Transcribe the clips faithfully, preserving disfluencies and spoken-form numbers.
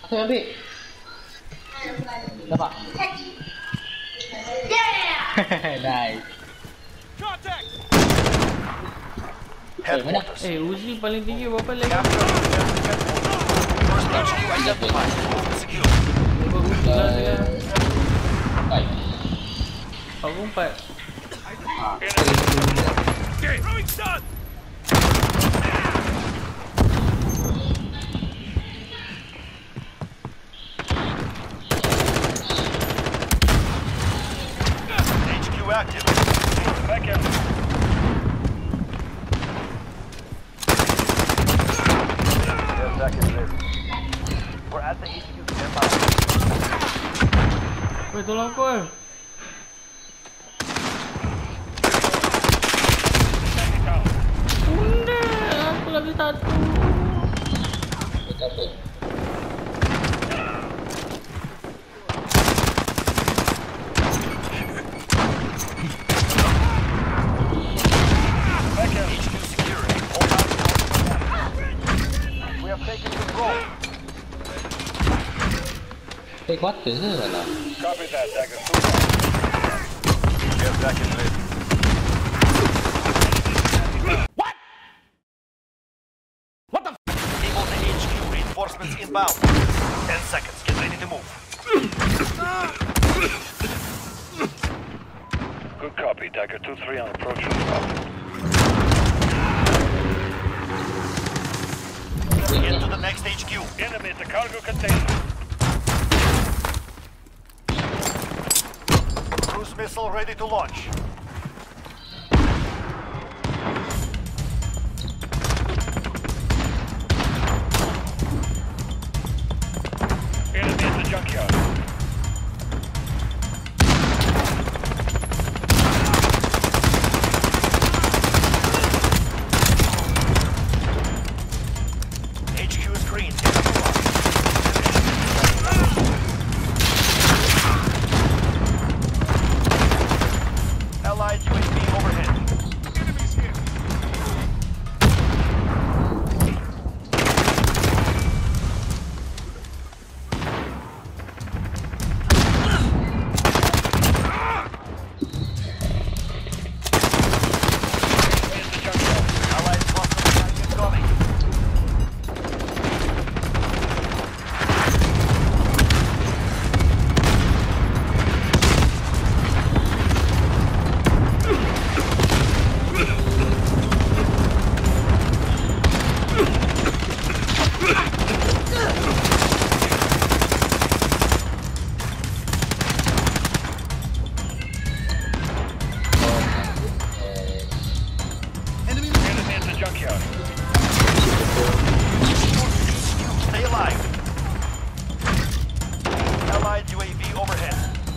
Saya ambil. Dapat. Yeah. Nice. Eh, mana? Eh, Uzi paling tinggi berapa lagi? Baik. Aku empat. H Q active. Back out. We're at the H Q. Stand by. Weh, tolong aku eh. Bunda, aku lagi satu. Betul. H Q security. Hold on. We have taken control. Eh, quarter ke lah? Copy that, Dagger. Get back in lid. What? What the f? Able to H Q. Reinforcements inbound. Ten seconds. Get ready to move. Good copy, Dagger two three on approach from the top. Get to the next H Q. Enemy at the cargo container. Cruise missile ready to launch. Enemy at the junkyard. H Q is green. Allied U A V overhead. Enemies here. Allied cluster attack incoming. Enemy at the junkyard. Stay alive. Allied U A V overhead.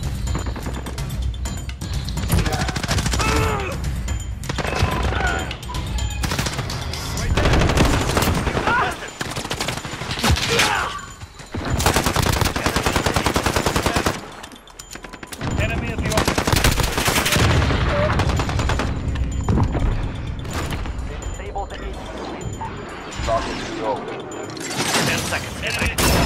Contested. Enemy at the office. Disable the H Q. Talking to go. Ten seconds. Enemy.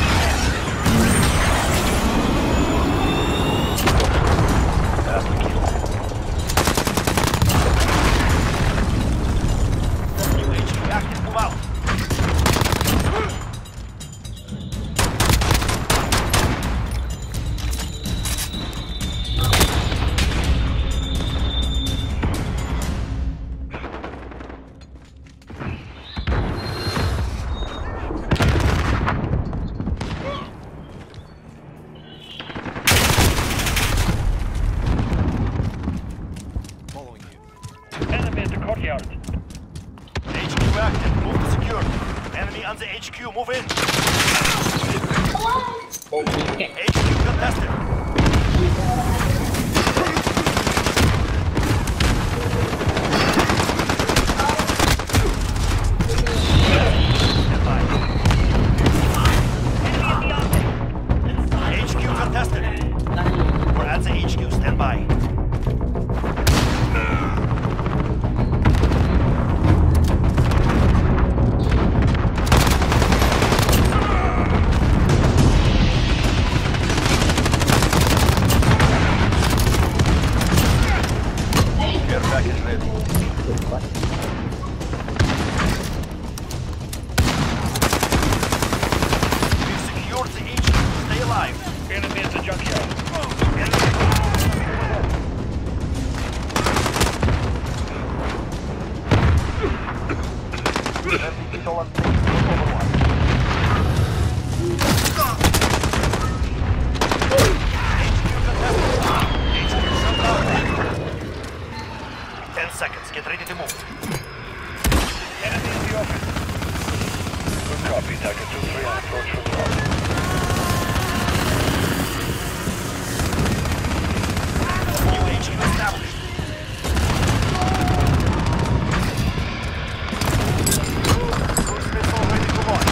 That's the kill. New H Q active. Move out. Following you. Enemy at the courtyard. H Q active. Move to secure. Enemy on the H Q. Move in. Okay. H Q contested. H Q contested. We're at the H Q. Stand by. junkyard. Enemy stolen things from Overwatch. Ten seconds. Get ready to move. Enemy in the office. Good copy. Target two three on approach from top. New H Q established. Cruise missile ready to launch.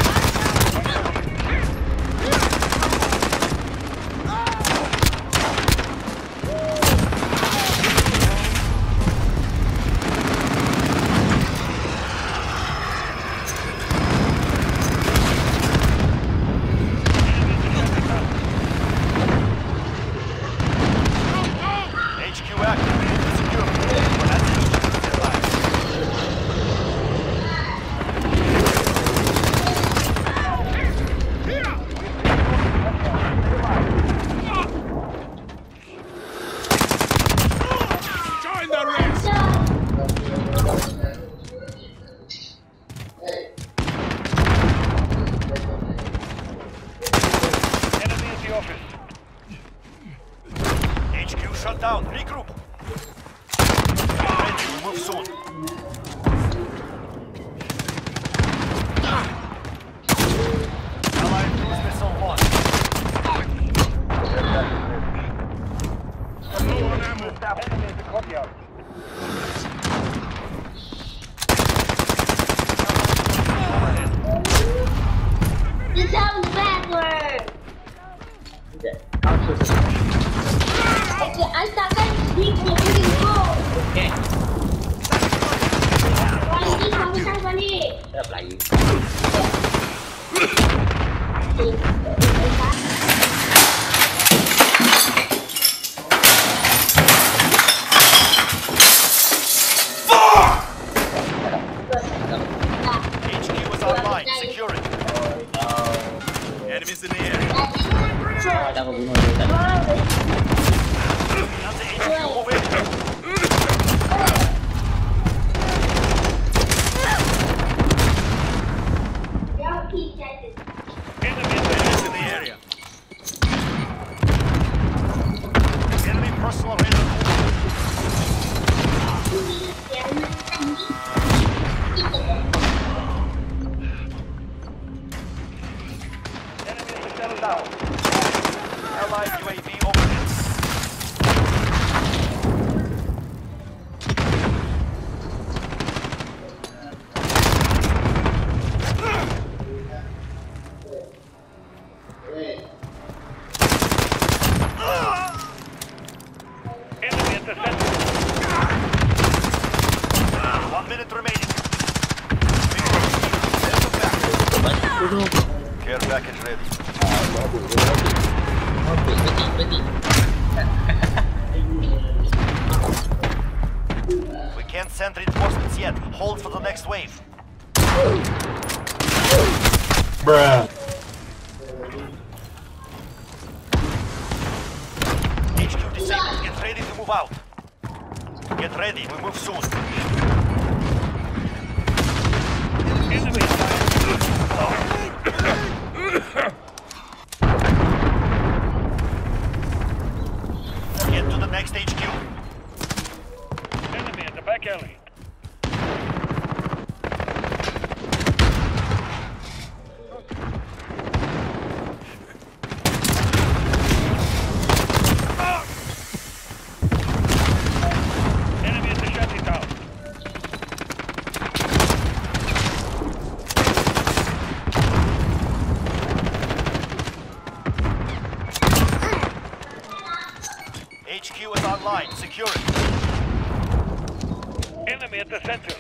Shut down. Regroup. Ready. We'll move soon. Allied cruise missile launched. Low on ammo. Enemy in the courtyard. This sounds backward. I started speaking really cool. Okay. Why is this coming funny? Đập lại gì? H Q is online. Secure it. Enemies in the area. Đang có bốn người tận. Another H Q over here. Enemy in the area. Enemy personal radar. Enemy is settled down. Allied U A V overhead. Enemy at the center. One minute remaining. Care package ready. We can't send reinforcements yet. Hold for the next wave. Bruh. H Q disabled. Get ready to move out. Get ready. We move soon. Enemy Get to the next H Q. Enemy at the back alley. Enemy at the shanty town. H Q is online. Secure it. Enemy at the center.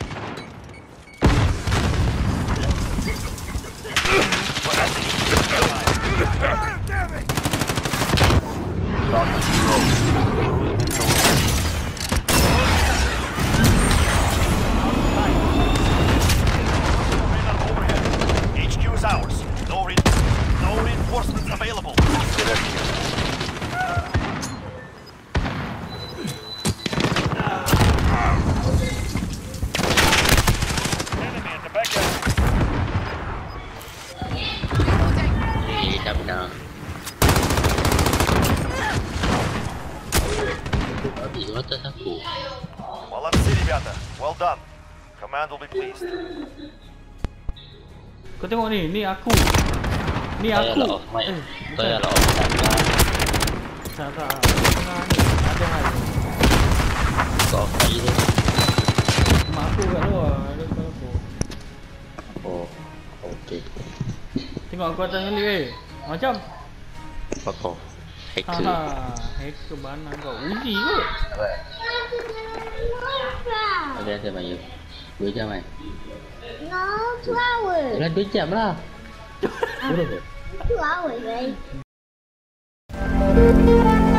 H Q is ours. No, re no reinforcements available. Get up here. Itu atas aku. Молодцы, ребята. Well done. Command will be pleased. Kau tengok ni, ni aku. Ni Saya aku. lah off mic. Eh, Saya lah off mic lah. tak tak. Tengah ni ada hal. Kau off mic je. Mak aku kat luar, ada kat aku. Oh, okey. Tengok aku atas kali eh. Macam Apa kau? Hacker. ha, hacker mana kau? Uji kot. Ada ada main. Dua jam kan? No, two hours. Dah dua jam lah. Boleh ke? Two hours, right?